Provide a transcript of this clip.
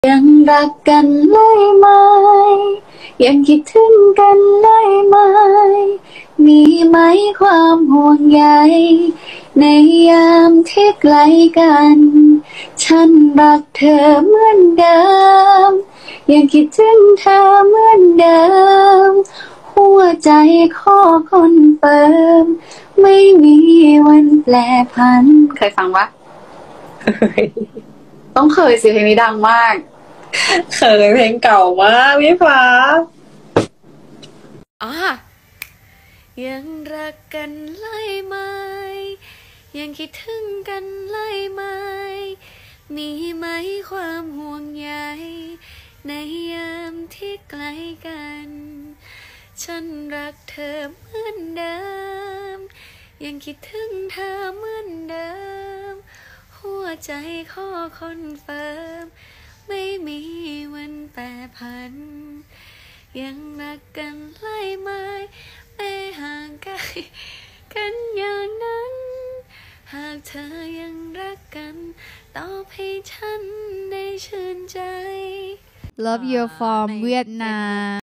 ยังรักกันเลยไหมยังคิดถึงกันเลยไหมมีไหมความห่วงใยในยามที่ไกลกันฉันรักเธอเหมือนเดิมยังคิดถึงเธอเหมือนเดิมหัวใจขอคอนเฟิร์มไม่มีวันแปรผันเคยฟังปะต้องเคยสิเพลงนี้ดังมากเคยเพลงเก่ามากพี่ฟ้ายังรักกันเลยไหมยังคิดถึงกันเลยไหมมีไหมความห่วงใยในยามที่ไกลกันฉันรักเธอเหมือนเดิมยังคิดถึงเธอเหมือนเดิมหัวใจขอคอนเฟิร์มไม่มีวันแปรผันยังรักกันเลยไหมไม่ห่างไกลกันอย่างนั้นหากเธอยังรักกันตอบให้ฉันได้ชื่นใจ Love you from เวียดนาม